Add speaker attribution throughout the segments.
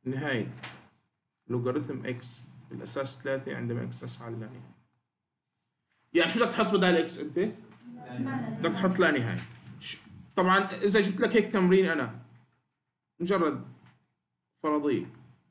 Speaker 1: نهاية لوغاريتم اكس بالاساس 3 عندما اكس تسعى للا نهاية. يعني شو بدك تحط بدال اكس انت؟ بدك تحط لا نهاية. طبعا اذا جبت لك هيك تمرين انا مجرد فرضية،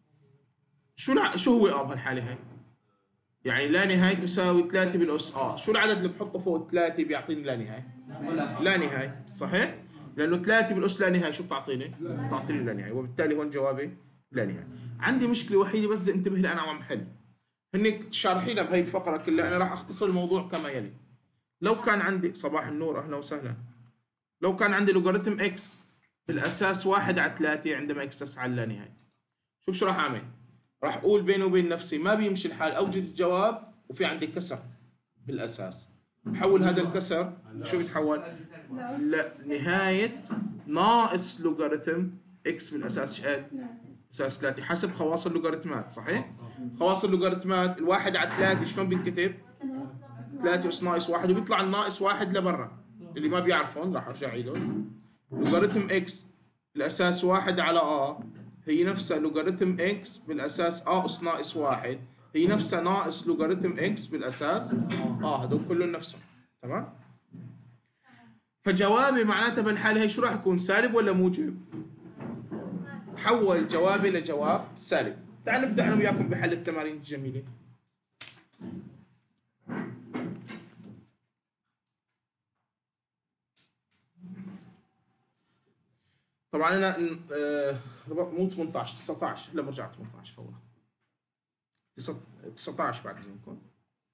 Speaker 1: شو هو بهالحالة هاي؟ يعني لا نهاية تساوي 3 بالأس شو العدد اللي بحطه فوق 3 بيعطيني لا نهاية؟ لا نهاية صحيح؟ لأنه 3 بالأس لا نهاية شو بتعطيني؟ بتعطيني لا نهاية، وبالتالي هون جوابي لا نهاية. عندي مشكلة وحيدة بس بدي انتبه لها، أنا عم حل هنيك شارحينها بهي الفقرة كلها، أنا راح أختصر الموضوع كما يلي. لو كان عندي صباح النور أهلا وسهلا، لو كان عندي لوغاريتم اكس بالأساس 1 على 3 عندما اكس تسعى للا نهاية، شوف شو راح أعمل؟ راح أقول بيني وبين نفسي ما بيمشي الحال أوجد الجواب وفي عندي كسر بالأساس، بحول هذا الكسر شو بيتحول؟ لا نهاية ناقص لوغاريتم اكس بالأساس قد؟ أساس 3 حسب خواص اللوغاريتمات صحيح؟ خواص اللوغاريتمات الواحد على 3 شلون بينكتب؟ 3 أس ناقص 1 وبيطلع الناقص 1 لبرا، اللي ما بيعرفون راح أرجع أعيدهم. لوغاريتم اكس بالأساس 1 على هي نفسها لوغاريتم اكس بالأساس أس ناقص 1 هي نفسها ناقص لوغاريتم اكس بالأساس هذول كلهم نفسهم. تمام؟ فجوابي معناتها بالحالة هي شو راح يكون؟ سالب ولا موجب؟ حول جوابي لجواب سالب. تعال نبدأ أنا وياكم بحل التمارين الجميلة. طبعا أنا مو 18 19 لا برجع 18 فورا 19 بعد إذنكم.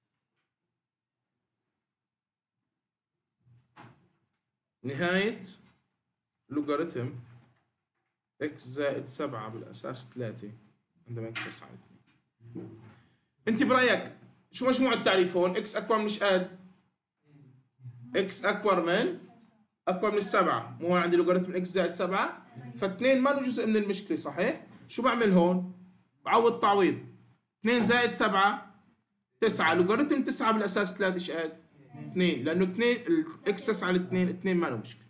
Speaker 1: نهاية لوغاريتم اكس زائد 7 بالأساس 3 عندما اكس تسعى 2. أنت برأيك شو مجموع التعريفون؟ اكس أكبر مش قد؟ اكس أكبر من السبعة، مو هون عندي لوغاريتم اكس زائد 7 فاثنين ما له جزء من المشكلة صحيح؟ شو بعمل هون؟ بعوض تعويض 2 زائد 7 9 لوغاريتم 9 بالأساس 3 ايش قد؟ 2 لأنه 2 الاكس تسعى ل 2 ما له مشكلة.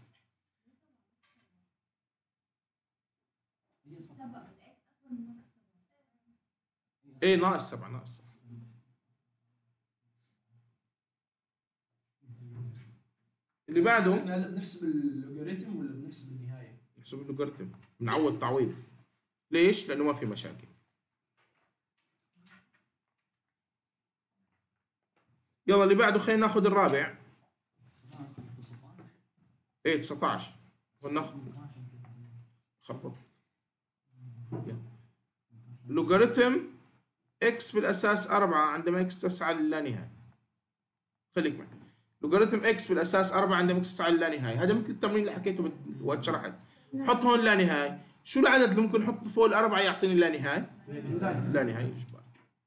Speaker 1: ايه ناقص 7 ناقص 7. اللي بعده
Speaker 2: هلا بنحسب اللوغاريتم ولا بنحسب النهايه؟
Speaker 1: نحسب اللوغاريتم بنعوض تعويض. ليش؟ لأنه ما في مشاكل. يلا اللي بعده خلينا ناخذ الرابع. ايه 19 وناخذ خبط لوغاريتم اكس بالاساس 4 عندما اكس تسعى للا نهايه. خليك معي. لوغاريتم اكس بالاساس 4 عندما اكس تسعى للا نهايه، هذا مثل التمرين اللي حكيته وقت شرحت. حط هون لا نهايه، شو العدد اللي ممكن نحطه فوق الأربعة يعطيني لا نهايه؟ لا نهايه اجباري.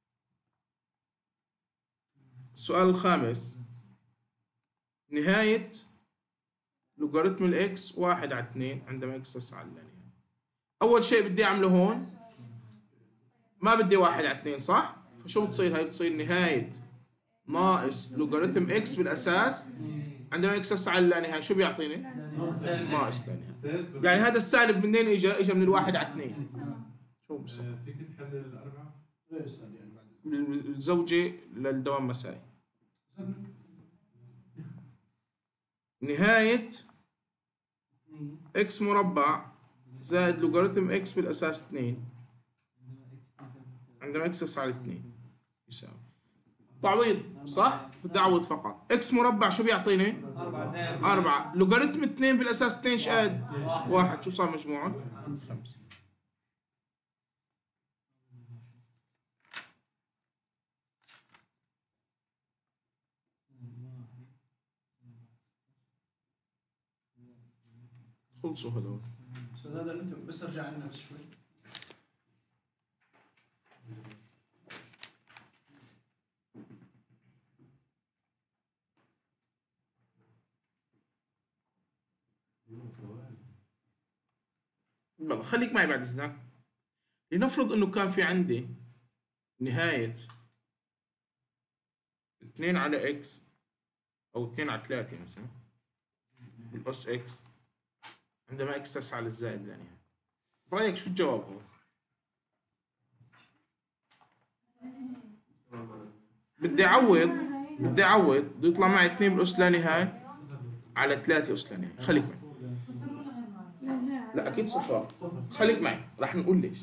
Speaker 1: السؤال الخامس نهايه لوغاريتم الاكس 1 على 2 عندما اكس تسعى للا نهايه. اول شيء بدي اعمله هون ما بدي 1 على 2 صح؟ فشو بتصير هاي؟ بتصير نهاية ناقص لوغاريتم اكس بالاساس عندما اكس تسعى للا نهاية شو بيعطيني؟ ناقص لا نهاية. يعني هذا السالب منين اجى؟ اجى من الواحد على 2. شو مصطفى؟
Speaker 3: فيك تحلل الأربعة؟
Speaker 2: ايه استاذ يعني بعد
Speaker 1: الزوجة للدوام مسائي. نهاية اكس مربع زائد لوغاريتم اكس بالاساس 2 عندما اكس تسعى ل 2 يساوي تعويض صح؟ بدي اعوض فقط. اكس مربع شو بيعطيني؟ 4 لوغاريتم 2 بالاساس 2 ايش قد؟ 1 شو صار مجموعه؟ 5. خلصوا هذول.
Speaker 2: استاذ هذا اللي انت بس ارجع لنا بس شوي.
Speaker 1: يلا خليك معي بعد اذنك. لنفرض انه كان في عندي نهاية 2 على اكس او 2 على 3 مثلا بالاس اكس عندما اكس تسعى للزائد لا نهاية. برأيك شو الجواب هو؟ بدي أعوض بده يطلع معي 2 بالأس لا نهاية على 3 أس لا نهاية. خليك معي. لا أكيد صفر. خليك معي راح نقول ليش.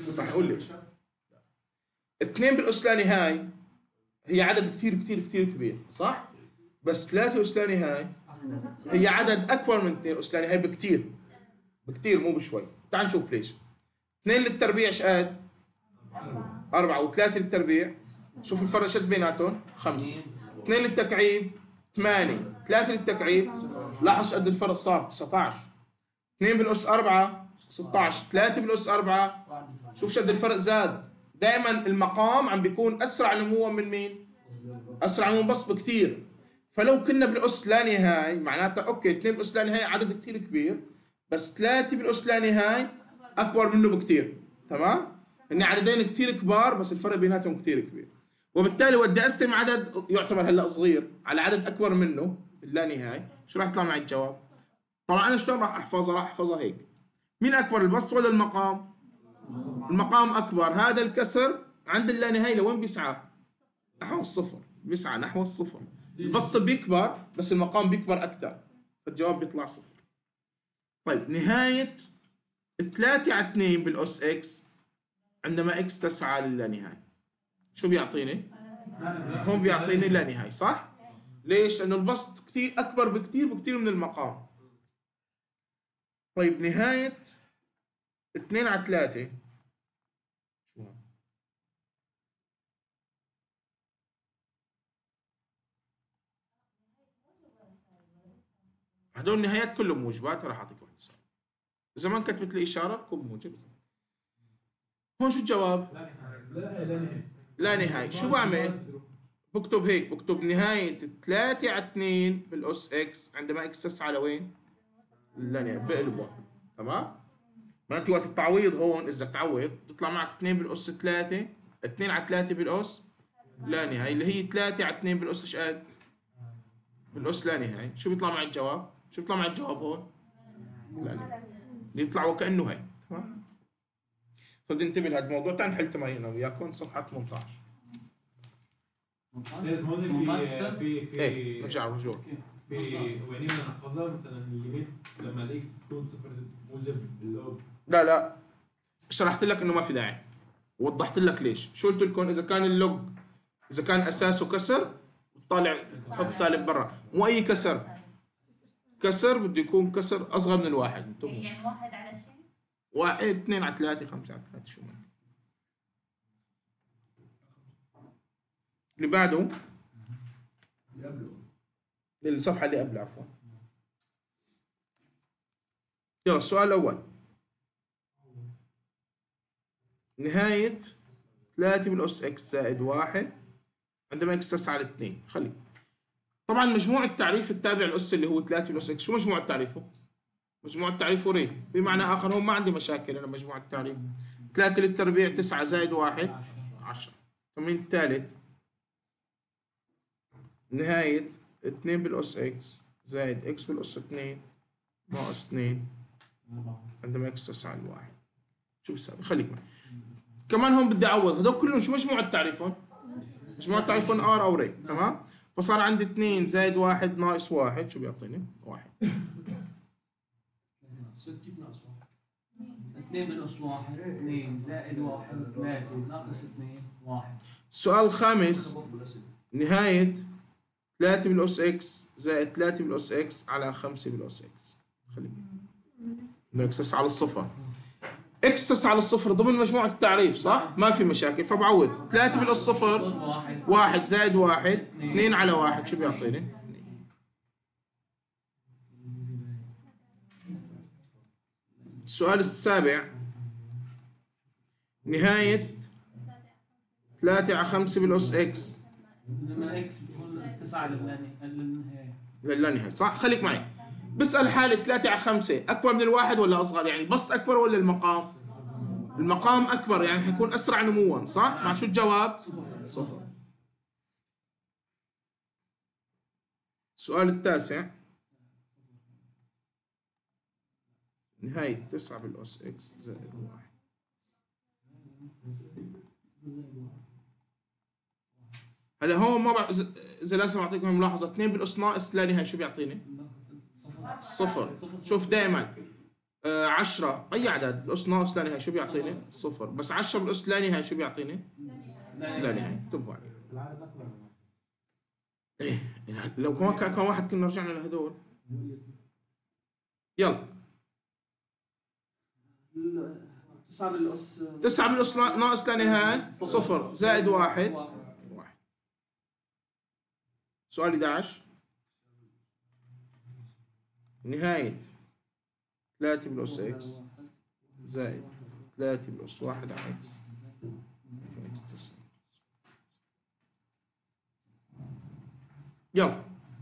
Speaker 1: 2 بالأس لا نهاية هي عدد كثير كثير كثير كبير صح؟ بس 3 أس لا نهاية هي عدد أكبر من 2 أس لا نهاية بكثير مو بشوي. تعال نشوف ليش. 2 للتربيع ايش قد؟ 4 و3 للتربيع شوف الفرق شد بيناتهم 5. 2 للتكعيب 8 3 للتكعيب لاحظ قد الفرق صار 19. 2 بالأس 4 16 3 بالأس 4 شوف شد الفرق زاد. دائما المقام عم بيكون أسرع نموا من مين؟ أسرع نموا بس بكثير. فلو كنا بالأس لا نهاية معناتها أوكي 2 بالأس لا نهاية عدد كثير كبير بس 3 بالأس لا نهاية أكبر منه بكثير. تمام؟ إن عددين كثير كبار بس الفرق بيناتهم كثير كبير. وبالتالي بدي أقسم عدد يعتبر هلا صغير على عدد أكبر منه باللا نهاية. شو راح يطلع معي الجواب؟ طبعا أنا شلون راح أحفظها؟ راح أحفظها هيك. مين أكبر البسط ولا المقام؟ المقام أكبر. هذا الكسر عند اللا نهاية لوين بيسعى؟ نحو الصفر. بيسعى نحو الصفر. البسط بيكبر بس المقام بيكبر أكثر فالجواب بيطلع صفر. طيب نهاية 3 على 2 بالأس إكس عندما إكس تسعى للا نهاية شو بيعطيني؟ هون بيعطيني لا نهاية صح؟ ليش؟ لأنه البسط كثير أكبر بكثير من المقام. طيب نهاية 2 على 3 هدول النهايات كلهم موجبات. راح أعطيك واحد صار. إذا ما كتبت لي إشارة بكون موجب. هون شو الجواب؟ لا نهاية. شو بعمل؟ بكتب هيك. بكتب نهاية 3 على 2 بالأس إكس عندما إكس تسعى لوين؟ لا نهاية. بقلبه. تمام؟ ما أنت وقت التعويض هون إذا تعوض تطلع معك 2 بالأس 3 2 على 3 بالأس لا نهاية اللي هي 3 على 2 بالأس إيش قد؟ بالأس لا نهاية. شو بيطلع معي الجواب؟ شو بيطلع معي الجواب هون؟ لا نهاية. يطلع وكأنه هي. تمام؟ فبدي انتبه لهذا الموضوع. تعال نحل تمارين انا وياكم صفحة 18.
Speaker 3: استاذ هون في
Speaker 1: ايه نرجع رجوع.
Speaker 3: في يعني نحفظها مثلا الليميت لما الاكس تكون صفر موجب اللوج.
Speaker 1: لا شرحت لك انه ما في داعي ووضحت لك ليش. شو قلت لكم؟ اذا كان اللوج اذا كان اساسه كسر طالع تحط سالب برا. مو اي كسر بده يكون كسر اصغر من الواحد.
Speaker 4: يعني 1 على شيء؟
Speaker 1: 1 2 على 3 5 على 3 شو ما اللي بعده
Speaker 2: اللي قبله
Speaker 1: الصفحة اللي قبل عفوا. يلا السؤال الأول. نهاية 3 بالأس إكس زائد 1 عندما إكس تسعى ل2. خلي طبعا مجموع التعريف التابع للأس اللي هو 3 بالأس إكس. شو مجموع تعريفه؟ مجموع تعريفه ري. بمعنى آخر هون ما عندي مشاكل. أنا مجموع التعريف 3 للتربيع 9 زائد 1 10. التمرين الثالث. نهاية 2 بالأس إكس زائد إكس بالأس 2 ناقص 2 عندما إكس تسعى ل1. شو بيساوي؟ خليك معي. كمان هون بدي أعوض. هدول كلهم شو مجموع تعريفهم؟ مجموع تعريفهم R أو ري. تمام؟ فصار عندي 2 زائد 1 ناقص 1 شو بيعطيني؟ 1.
Speaker 2: كيف ناقص 1؟
Speaker 5: 2 بالأس 1 2 زائد 1 3 ناقص 2 1.
Speaker 1: السؤال الخامس. نهاية 3 بالأس إكس زائد 3 بالأس إكس على 5 بالأس إكس. خليك إكس تسعى على الصفر. إكس تسعى على الصفر ضمن مجموعة التعريف صح؟ ما في مشاكل. فبعوض 3 بالأس صفر 1 زائد 1 2 على 1 شو بيعطيني؟ السؤال السابع. نهاية 3 على 5 بالأس إكس
Speaker 5: لما اكس بتكون 9 للنهاية
Speaker 1: للنهاية صح؟ خليك معي. بسأل حالة 3 على 5 أكبر من الواحد ولا أصغر؟ يعني البسط أكبر ولا المقام؟ المقام أكبر يعني حيكون أسرع نموا صح؟ مع شو الجواب؟ صفر. السؤال التاسع. نهاية 9 بالأس إكس زائد 1 هلا هون ما بعرف اذا لازم اعطيكم ملاحظه 2 بالاس ناقص لا نهايه شو بيعطيني؟ صفر. شوف دائما 10 اي عدد بالاس ناقص لا نهايه شو بيعطيني؟ صفر. بس 10 بالاس لا نهايه شو بيعطيني؟ لا نهايه. انتبهوا عليه.
Speaker 3: العدد اكبر.
Speaker 1: ايه يعني لو كان واحد كنا رجعنا لهدول. يلا
Speaker 5: 9 بالأس
Speaker 1: 9 بالاس ناقص لا نهايه صفر زائد واحد. سؤال 11 نهاية 3 بالأس إكس زائد 3 بالأس 1 على إكس. يلا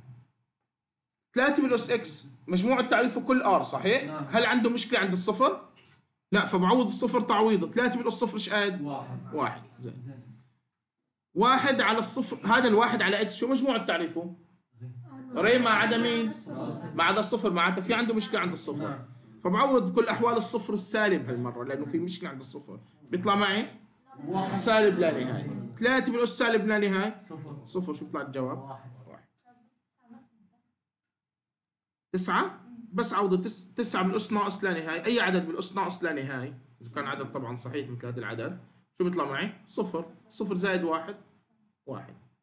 Speaker 1: 3 بالأس إكس مجموع تعريفه كل آر صحيح؟
Speaker 5: نعم.
Speaker 1: هل عنده مشكلة عند الصفر؟ لا، فبعوض الصفر تعويضه. 3 بالأس صفر إيش قاعد؟ واحد زائد واحد على الصفر. هذا الواحد على إكس شو مجموع تعريفه؟ ري ما عدا مين؟ ما عدا الصفر. معناته في عنده مشكلة عند الصفر. فبعوض بكل أحوال الصفر السالب هالمرة لأنه في مشكلة عند الصفر. بيطلع معي سالب لا نهاية. 3 بالأس سالب لا نهاية صفر. شو بيطلع الجواب؟ واحد. 9 بس عوضة 9 بالأس ناقص لا نهاية. أي عدد بالأس ناقص لا نهاية إذا كان عدد طبعا صحيح مثل هذا العدد شو بيطلع معي؟ صفر. صفر زائد واحد.